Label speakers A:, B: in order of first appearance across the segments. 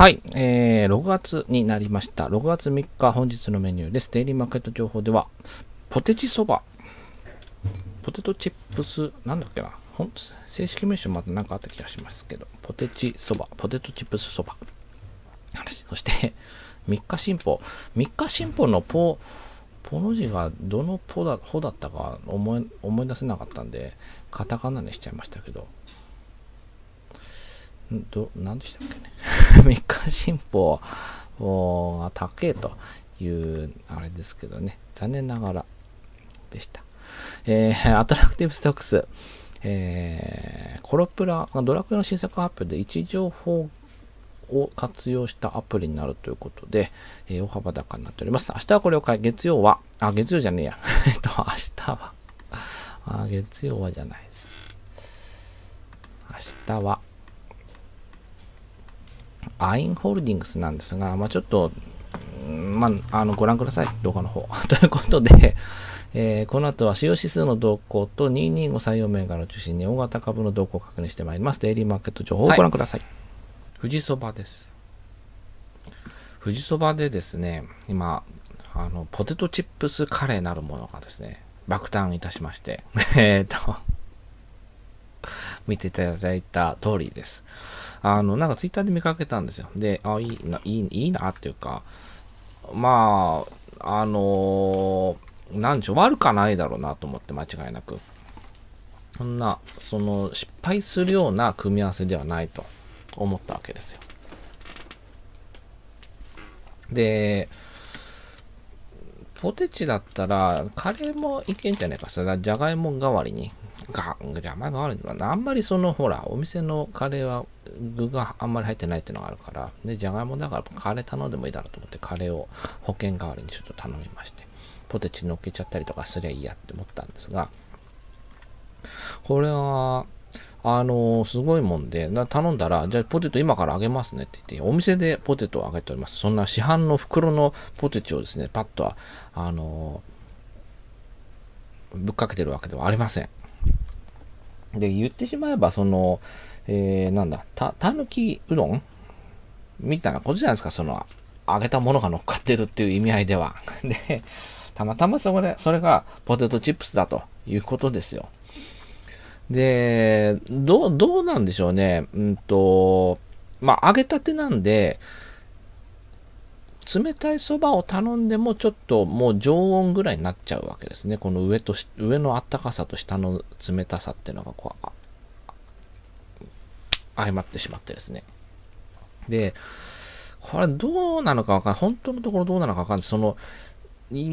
A: はい、6月になりました。6月3日、本日のメニューです。デイリーマーケット情報では、ポテチそば、ポテトチップス、なんだっけな、正式名称まだ何かあった気がしますけど、ポテチそば、ポテトチップスそば、話。そして、3日新報。3日新報のポの字がどのポだったか思い出せなかったんで、カタカナにしちゃいましたけど、何でしたっけね。3日新報は高えというあれですけどね、残念ながらでした。アトラクティブストックス、コロプラ、ドラクエの新作発表で位置情報を活用したアプリになるということで、大幅高になっております。明日はこれを買い、月曜じゃねえや。明日は月曜はじゃないです。明日は、アインホールディングスなんですが、ちょっと、ご覧ください。動画の方。ということで、この後は主要指数の動向と225採用銘柄を中心に大型株の動向を確認してまいります。デイリーマーケット情報をご覧ください。富士そばです。富士そばでですね、今、ポテトチップスカレーなるものがですね、爆誕いたしまして、見ていただいた通りです。なんかツイッターで見かけたんですよ。で、いいなっていうか、なんでしょう、悪かないだろうなと思って、間違いなく。失敗するような組み合わせではないと思ったわけですよ。で、ポテチだったら、カレーもいけんじゃねえかさ、じゃがいも代わりに。じゃがいも代わりに、あんまりお店のカレーは具があんまり入ってないっていうのがあるから、で、じゃがいもだからカレー頼んでもいいだろうと思って、カレーを保険代わりにちょっと頼みまして、ポテチ乗っけちゃったりとかすりゃいいやって思ったんですが、これは、すごいもんで、頼んだら、じゃあポテト今からあげますねって言って、お店でポテトをあげております。そんな市販の袋のポテチをですね、パッとぶっかけてるわけではありません。で、言ってしまえば、たぬきうどんみたいなことじゃないですか、揚げたものが乗っかってるっていう意味合いでは。で、たまたまそれがポテトチップスだということですよ。で、どうなんでしょうね。揚げたてなんで、冷たいそばを頼んでもちょっともう常温ぐらいになっちゃうわけですね。この上のあったかさと下の冷たさっていうのが相まってしまってですね。で、これどうなのかわかんない。本当のところどうなのかわかんない。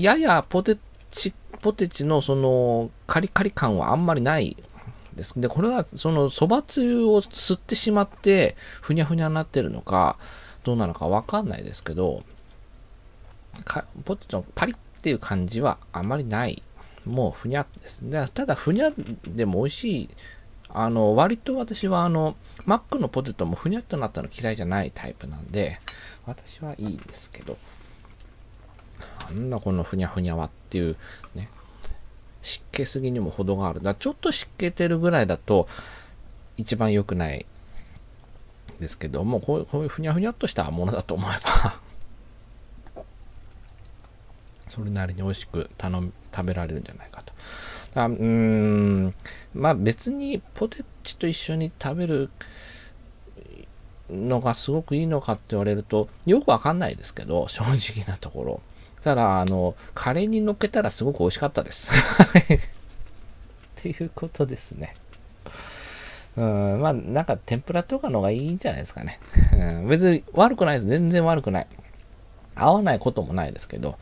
A: ややポテチのカリカリ感はあんまりないです。で、これはそばつゆを吸ってしまってふにゃふにゃになってるのかどうなのかわかんないですけど、ポテトのパリっていう感じはあまりない。もうふにゃですね。ただふにゃでも美味しい。割と私はマックのポテトもふにゃっとなったの嫌いじゃないタイプなんで、私はいいんですけど、なんだこのふにゃふにゃはっていうね、湿気すぎにも程がある。ちょっと湿気てるぐらいだと一番良くないですけども、こういうふにゃふにゃっとしたものだと思えばそれなりに美味しく食べられるんじゃないかと。別にポテチと一緒に食べるのがすごくいいのかって言われるとよくわかんないですけど、正直なところ。ただカレーに乗っけたらすごく美味しかったですっていうことですね。なんか天ぷらとかの方がいいんじゃないですかね。別に悪くないです。全然悪くない。合わないこともないですけど、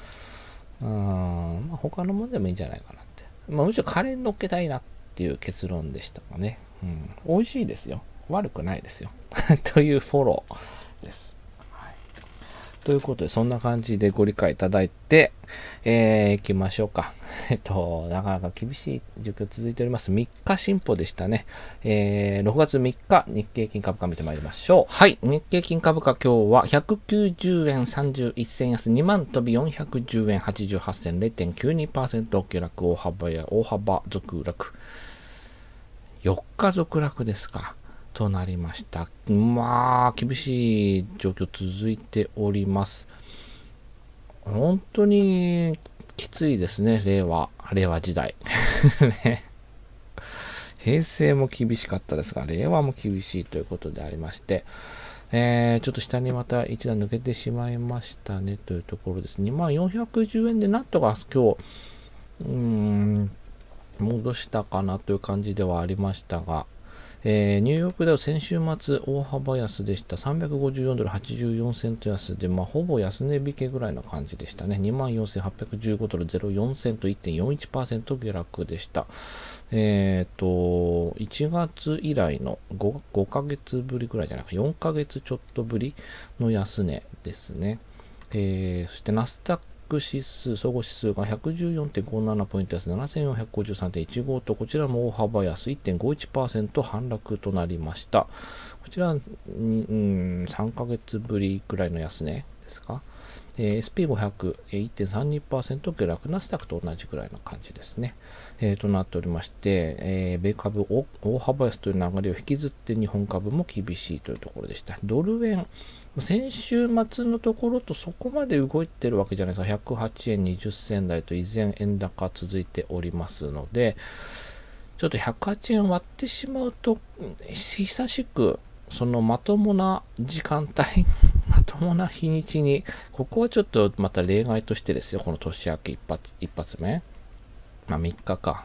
A: 他のものでもいいんじゃないかなって。むしろカレーに乗っけたいなっていう結論でしたかね。美味しいですよ。悪くないですよ。というフォローです。ということで、そんな感じでご理解いただいて、行きましょうか。なかなか厳しい状況続いております。3日進歩でしたね。6月3日、日経金株価見てまいりましょう。はい。日経金株価今日は190円31銭安、2万飛び410円88銭、0.92% 下落、大幅続落。4日続落ですか。 となりました。まあ、厳しい状況続いております。本当にきついですね、令和時代。ね、平成も厳しかったですが、令和も厳しいということでありまして、ちょっと下にまた一段抜けてしまいましたねというところです。2410円でなんとか今日、戻したかなという感じではありましたが、ニューヨークダウ先週末大幅安でした。354ドル84セント安で、ほぼ安値引けぐらいの感じでしたね。24,815ドル04セント 1.41% 下落でした。1月以来の 5ヶ月ぶりぐらいじゃなくて4ヶ月ちょっとぶりの安値ですね。そしてナスダック指数、総合指数が 114.57 ポイント安 7453.15 と、こちらも大幅安 1.51% 反落となりました。こちらに、3ヶ月ぶりくらいの安値ですか。SP500、1.32% 下落、ナスダックと同じくらいの感じですね。となっておりまして、米株大幅安という流れを引きずって日本株も厳しいというところでした。ドル円、先週末のところとそこまで動いてるわけじゃないですか。108円20銭台と依然円高続いておりますので、ちょっと108円割ってしまうと、久しくそのまともな時間帯、まともな日にちに、ここはちょっとまた例外としてですよ、この年明け一発目。3日か。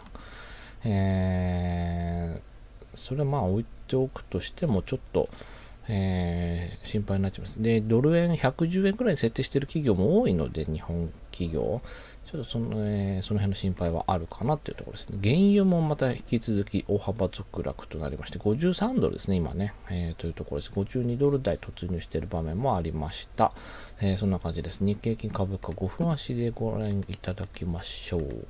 A: それ置いておくとしても、ちょっと、心配になっちゃいます。で、ドル円110円くらいに設定している企業も多いので、日本企業、ちょっとその辺の心配はあるかなというところですね。原油もまた引き続き大幅続落となりまして、53ドルですね、今ね、というところです。52ドル台突入している場面もありました。そんな感じです。日経金株価5分足でご覧いただきましょう。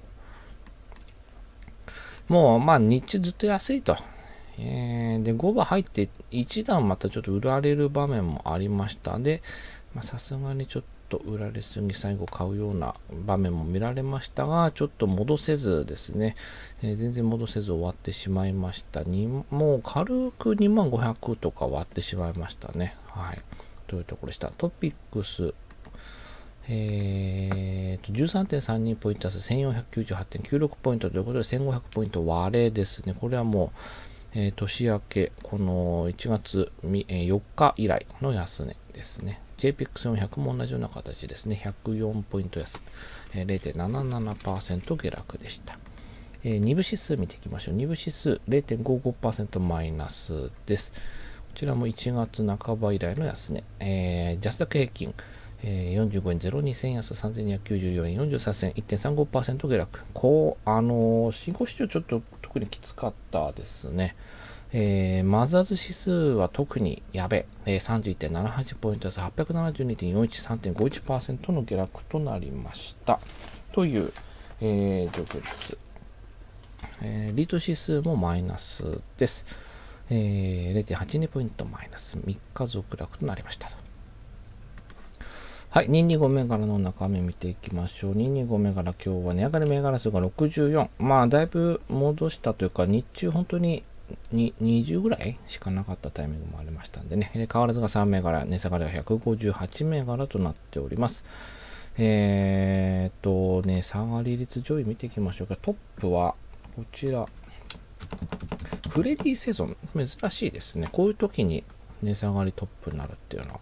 A: もう、日中ずっと安いと。で、5番入って1段またちょっと売られる場面もありました。で、さすがにちょっと売られすぎ最後買うような場面も見られましたが、ちょっと戻せずですね、全然戻せず終わってしまいました。もう軽く2500とか割ってしまいましたね。はい。というところでした。トピックス。13.32 ポイント安 1498.96 ポイントということで1500ポイント割れですね。これはもう、年明け、この1月4日以来の安値ですね。JPX400 も同じような形ですね。104ポイント安、0.77% 下落でした。2部指数見ていきましょう。2部指数 0.55% マイナスです。こちらも1月半ば以来の安値。ジャスダック平均。45円02銭安3294円43銭 1.35% 下落。新興市場ちょっと特にきつかったですね。マザーズ指数は特にやべえ。31.78 ポイント安 872.41 3.51% の下落となりました。という、状況です。リート指数もマイナスです。0.82 ポイントマイナス3日続落となりました。はい、225銘柄の中身見ていきましょう。225銘柄、今日は値上がり銘柄数が64。だいぶ戻したというか、日中本当に20ぐらいしかなかったタイミングもありましたんでね。変わらずが3銘柄、値下がりは158銘柄となっております。値下がり率上位見ていきましょうか。トップは、こちら。クレディセゾン、珍しいですね。こういう時に値下がりトップになるっていうのは。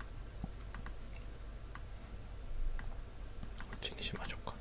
A: にしましょうか。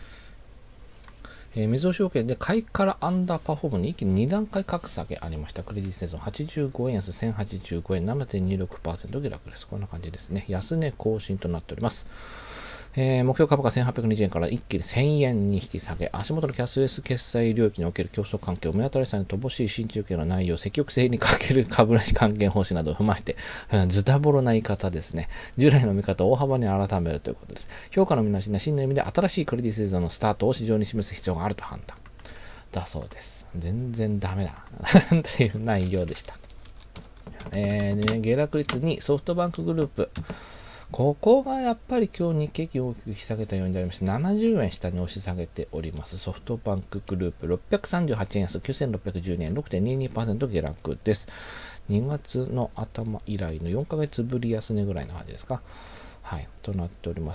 A: みずほ証券で買いからアンダーパフォームに一気に2段階格下げありました。クレディセゾン85円安1085円 7.26% 下落です。こんな感じですね。安値更新となっております。目標株価1820円から一気に1000円に引き下げ、足元のキャッシュレス決済領域における競争環境、目新しさに乏しい新中継の内容、積極性に欠ける株主還元方針などを踏まえて、ズタボロな言い方ですね。従来の見方を大幅に改めるということです。評価の見直しな真の意味で新しいクレディセゾンのスタートを市場に示す必要があると判断。だそうです。全然ダメだ。っていう内容でした。下落率にソフトバンクグループ。ここがやっぱり今日日経平均大きく引き下げたようになりまして、70円下に押し下げております。ソフトバンクグループ638円安9612円 6.22% 下落です。 2月の頭以来の4ヶ月ぶり安値ぐらいの感じですか。はい、となっております。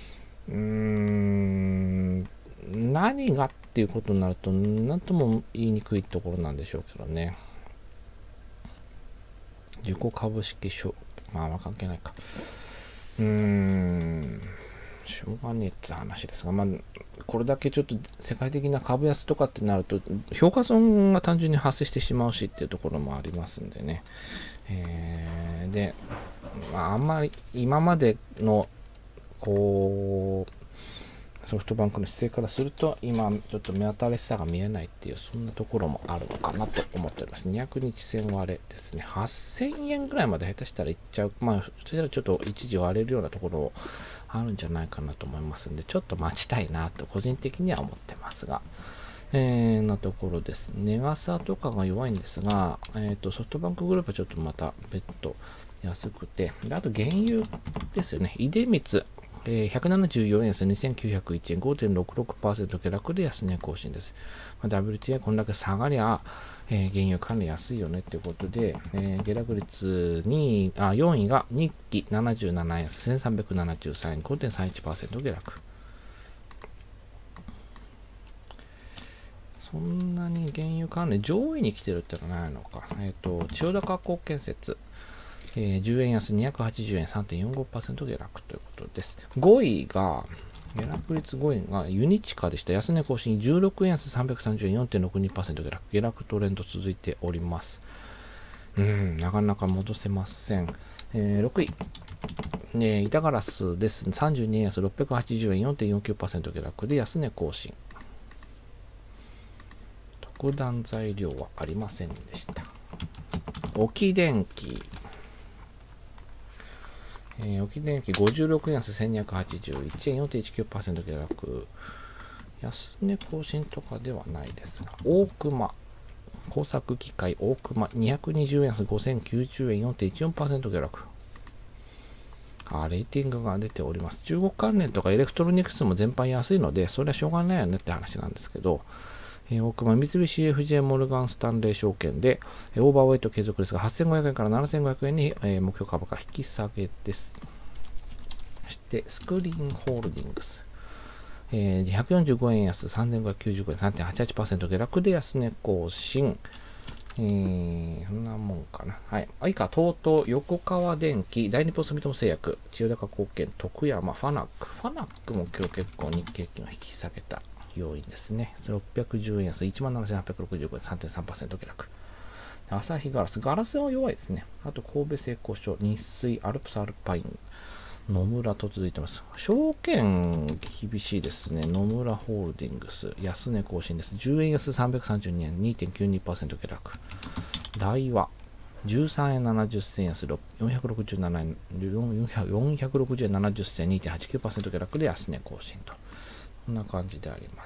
A: 何がっていうことになると、何とも言いにくいところなんでしょうけどね。自己株式証、まあ関係ないか。しょうがねえって話ですが、まあ、これだけちょっと世界的な株安とかってなると、評価損が単純に発生してしまうしっていうところもありますんでね。で、まあ、あんまり今までの、こう、ソフトバンクの姿勢からすると、今ちょっと目新しさが見えないっていう、そんなところもあるのかなと思っております。200日線割れですね。8000円ぐらいまで下手したらいっちゃう。まあ、そしたらちょっと一時割れるようなところあるんじゃないかなと思いますんで、ちょっと待ちたいなと個人的には思ってますが、なところです。ネガサとかが弱いんですが、ソフトバンクグループはちょっとまた別途安くて、であと原油ですよね。出光。174円安2901円、5.66% 下落で安値更新です。WTI こんだけ下がりゃ、原油かなり安いよねっていうことで、下落率4位が日記77円安1373円、5.31% 下落。そんなに原油関連上位に来てるってのはないのか。千代田河工建設。10円安280円 3.45% 下落ということです。5位が、下落率5位がユニチカでした。安値更新16円安330円 4.62% 下落。下落トレンド続いております。なかなか戻せません。6位。板ガラスです。32円安680円 4.49% 下落で安値更新。特段材料はありませんでした。沖電機。沖電機56円安1281円 4.19% 下落。安値更新とかではないですが、大熊。工作機械大熊220円安5090円 4.14% 下落。レーティングが出ております。中国関連とかエレクトロニクスも全般安いので、それはしょうがないよねって話なんですけど、大熊三菱 UFJ モルガンスタンレー証券で、オーバーウェイト継続ですが、8500円から7500円に、目標株価引き下げです。そして、スクリーンホールディングス。145円安3595円 3.88% 下落で安値更新。そんなもんかな。はい。以下、TOTO、横川電機、大日本住友製薬、千代田高建、徳山、ファナック。ファナックも今日結構日経金を引き下げた要因ですね。610円安、17,865円、3.3% 下落。朝日ガラス。ガラスは弱いですね。あと、神戸製鋼所、日水、アルプスアルパイン、野村と続いてます。証券厳しいですね。野村ホールディングス。安値更新です。10円安332円、2.92% 下落。大和。13円70銭安、467円、460円70銭、2.89% 下落で安値更新と。こんな感じであります。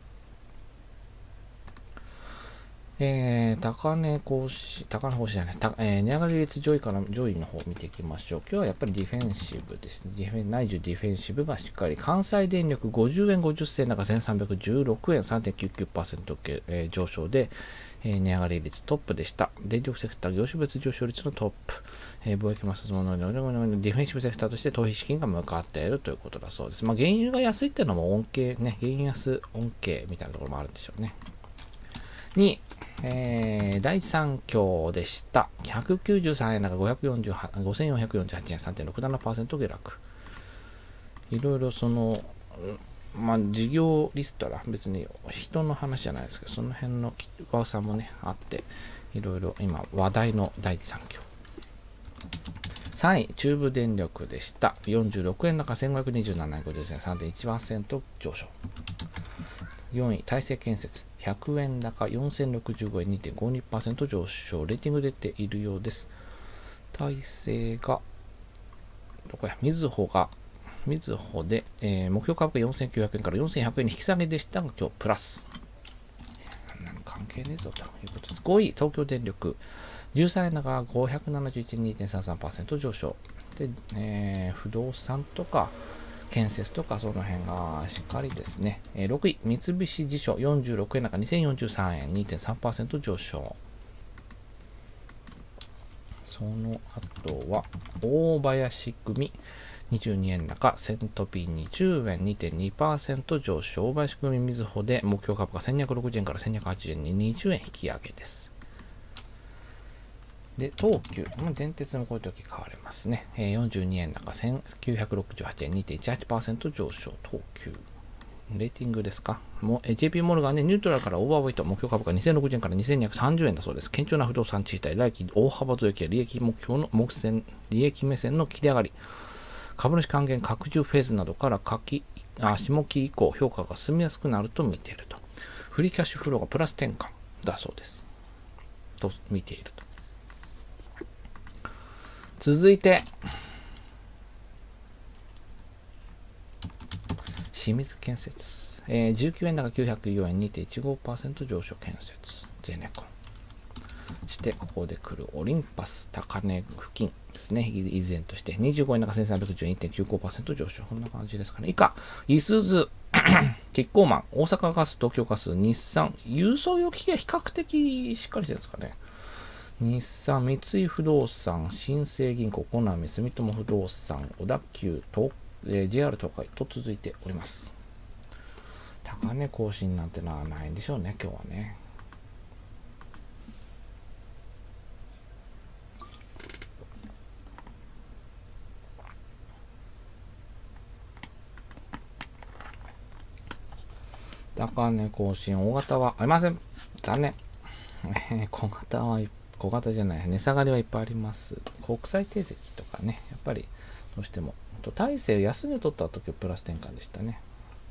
A: 高値更新じゃない、値上がり率上位から上位の方を見ていきましょう。今日はやっぱりディフェンシブですね。内需ディフェンシブがしっかり。関西電力50円50銭高1316円 3.99% 上昇で、値上がり率トップでした。電力セクター業種別上昇率のトップ。貿易摩擦のディフェンシブセクターとして投資資金が向かっているということだそうです。まあ、原油が安いっていうのも恩恵ね、原油安恩恵みたいなところもあるんでしょうね。2、第3強でした。193円高5448円 3.67% 下落。いろいろその、まあ、事業リストは別に人の話じゃないですけど、その辺の噂もね、あって、いろいろ今話題の第3強。3位、中部電力でした。46円高1527円50銭 3.1% 上昇。4位、大成建設。100円高4065円 2.52% 上昇。レーティング出ているようです。大成が、どこや、みずほで、目標株価4900円から4100円に引き下げでしたが、今日プラス。関係ねえぞということです。5位、東京電力。13円高571円 2.33% 上昇。で、不動産とか、建設とかその辺がしっかりですね。6位、三菱地所46円高2043円 2.3% 上昇。 その後は、大林組、22円高、セントピー20円、2.2% 上昇。大林組みずほで、目標株価1260円から1280円に20円引き上げです。で、東急、電鉄もこういう時買われますね。42円高、1968円、2.18% 上昇。東急。レーティングですか。JP モルガンでニュートラルからオーバーウェイト、目標株価2060円から2230円だそうです。堅調な不動産地帯、来期大幅増益や利益目標の利益目線の切り上がり、株主還元拡充フェーズなどから下期以降、評価が進みやすくなると見ていると。フリーキャッシュフローがプラス転換だそうです。と見ていると。続いて、清水建設。19円高904円 2.15% 上昇建設。ゼネコン。して、ここで来るオリンパス、高値付近ですね。依然として、25円高1310円 1.95% 上昇。こんな感じですかね。以下、いすゞ、キッコーマン、大阪ガス、東京ガス、日産、郵送用機器は比較的しっかりしてるんですかね。日産、三井不動産、新生銀行、コナミ、住友不動産、小田急、JR 東海と続いております。高値更新なんてのはないんでしょうね、今日はね。高値更新、大型はありません。残念。小型じゃない、値下がりはいっぱいあります。国際定石とかね、やっぱりどうしても。大勢安値取った時はプラス転換でしたね。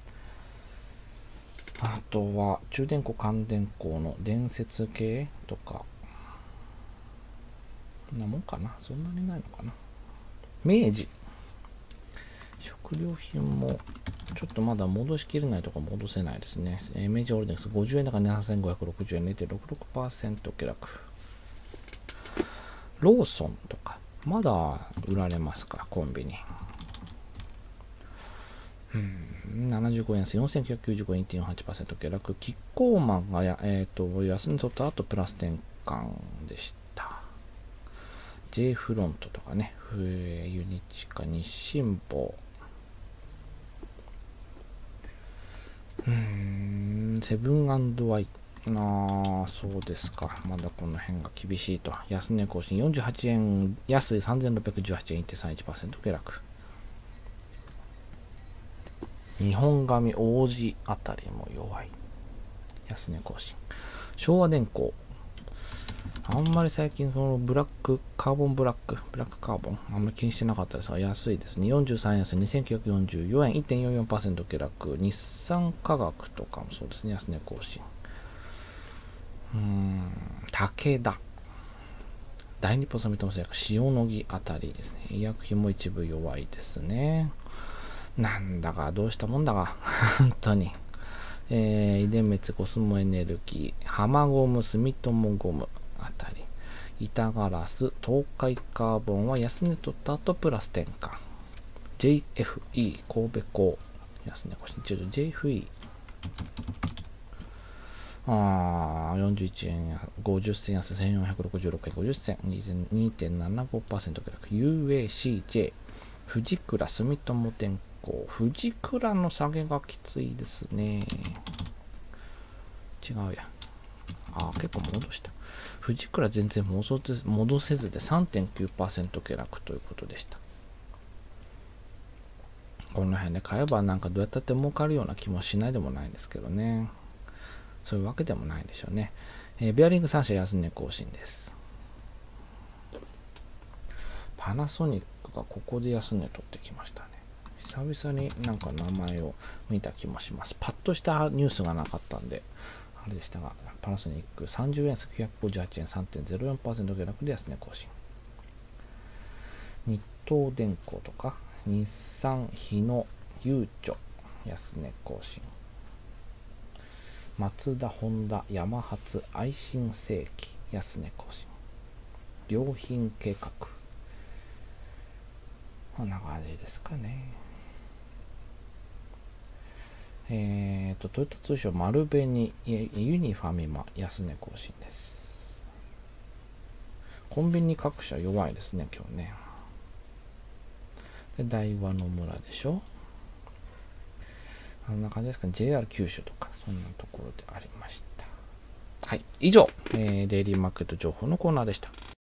A: あとは、中電工、関電工の伝説系とか、なもんかな。そんなにないのかな。明治。食料品も、ちょっとまだ戻しきれないとか戻せないですね。明治ホールディングス50円高7560円 0.66% 下落。ローソンとか、まだ売られますか、コンビニ。75円安4995円 1.48% 下落。キッコーマンが安値取った後プラス転換でした。J フロントとかね、ユニチカ、日清宝。セブン&アイ。そうですか。まだこの辺が厳しいと。安値更新48円、安い3618円 1.31% 下落。日本紙王子あたりも弱い。安値更新。昭和電工。あんまり最近そのカーボンカーボン、あんまり気にしてなかったですが、安いですね。43円安い2944円、1.44% 下落。日産化学とかもそうですね、安値更新。武田。大日本サミットの製薬、塩野義あたりですね。医薬品も一部弱いですね。なんだかどうしたもんだが、本当に。遺伝滅、コスモエネルギー、浜ゴム、住友ゴムあたり。板ガラス、東海カーボンは安値取った後プラス転換。JFE、神戸港、安値更新中。JFE。41円50銭安1466円50銭 2.75% 下落 UACJ 富倉住友電工富倉の下げがきついですね。違うや結構戻した富倉全然戻せずで 3.9% 下落ということでした。この辺で買えばなんかどうやったって儲かるような気もしないでもないんですけどね。そういうわけでもないでしょうね。ベアリング3社安値更新です。パナソニックがここで安値取ってきましたね。久々になんか名前を見た気もします。パッとしたニュースがなかったんで、あれでしたが、パナソニック30円安958円 3.04% 下落で安値更新。日東電工とか、日産、日野、ゆうちょ、安値更新。マツダ、ホンダ、ヤマハツ、愛新世紀、安値更新。良品計画。こんな感じですかね。トヨタ通商丸紅、ユニファミマ、安値更新です。 コンビニ各社弱いですね、今日ね。で、大和の村でしょ。あんな感じですかね。JR 九州とか、そんなところでありました。はい。以上、デイリーマーケット情報のコーナーでした。